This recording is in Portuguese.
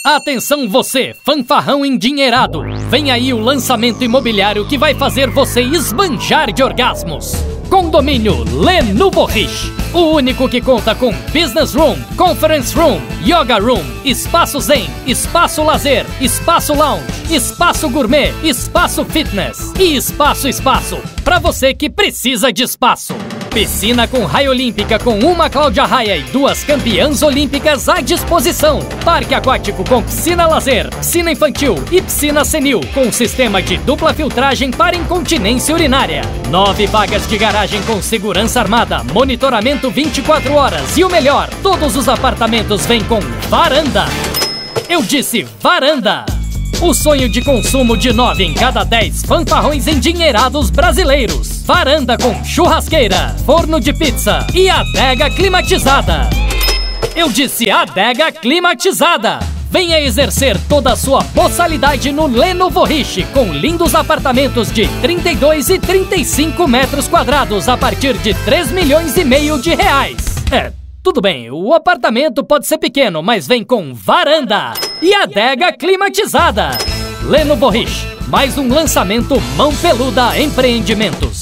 Atenção você, fanfarrão endinheirado! Vem aí o lançamento imobiliário que vai fazer você esbanjar de orgasmos. Condomínio Le Nouveau Riche, o único que conta com Business Room, Conference Room, Yoga Room, Espaço Zen, Espaço Lazer, Espaço Lounge, Espaço Gourmet, Espaço Fitness e Espaço para você que precisa de espaço. Piscina com raia olímpica com uma Cláudia Raia e 2 campeãs olímpicas à disposição. Parque aquático com piscina lazer, piscina infantil e piscina senil com sistema de dupla filtragem para incontinência urinária. 9 vagas de garagem com segurança armada, monitoramento 24 horas e o melhor, todos os apartamentos vêm com varanda. Eu disse varanda! O sonho de consumo de 9 em cada 10 fanfarrões endinheirados brasileiros. Varanda com churrasqueira, forno de pizza e adega climatizada. Eu disse adega climatizada. Venha exercer toda a sua boçalidade no Le Nouveau Riche, com lindos apartamentos de 32 e 35 metros quadrados a partir de 3,5 milhões de reais. Tudo bem, o apartamento pode ser pequeno, mas vem com varanda e adega climatizada. Le Nouveau Riche, mais um lançamento Mão Peluda Empreendimentos.